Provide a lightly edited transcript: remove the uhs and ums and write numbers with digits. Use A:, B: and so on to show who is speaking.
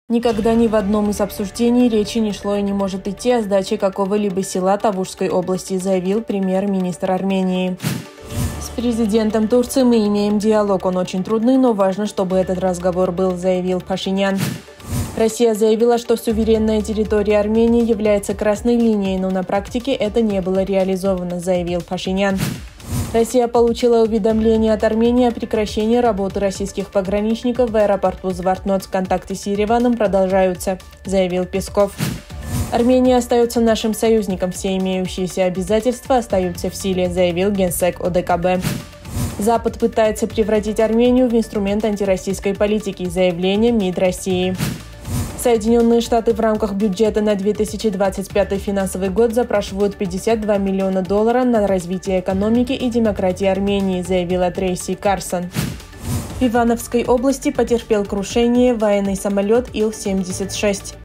A: Никогда ни в одном из обсуждений речи не шло и не может идти о сдаче какого-либо села Тавушской области, заявил премьер-министр Армении. С президентом Турции мы имеем диалог, он очень трудный, но важно, чтобы этот разговор был, заявил Пашинян. Россия заявила, что суверенная территория Армении является красной линией, но на практике это не было реализовано, заявил Пашинян. Россия получила уведомление от Армении о прекращении работы российских пограничников в аэропорту Звартноц. Контакты с Ереваном продолжаются, заявил Песков. Армения остается нашим союзником, все имеющиеся обязательства остаются в силе, заявил генсек ОДКБ. Запад пытается превратить Армению в инструмент антироссийской политики, заявление МИД России. Соединенные Штаты в рамках бюджета на 2025 финансовый год запрашивают $52 миллиона на развитие экономики и демократии Армении, заявила Трейси Карсон. В Ивановской области потерпел крушение военный самолет Ил-76.